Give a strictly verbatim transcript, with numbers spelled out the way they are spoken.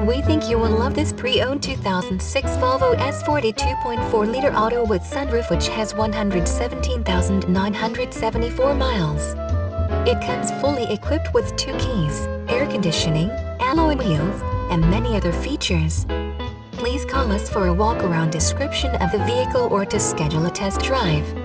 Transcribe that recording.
We think you will love this pre-owned two thousand six Volvo S forty two point four liter auto with sunroof, which has one hundred seventeen thousand nine hundred seventy-four miles. It comes fully equipped with two keys, air conditioning, alloy wheels, and many other features. Please call us for a walk-around description of the vehicle or to schedule a test drive.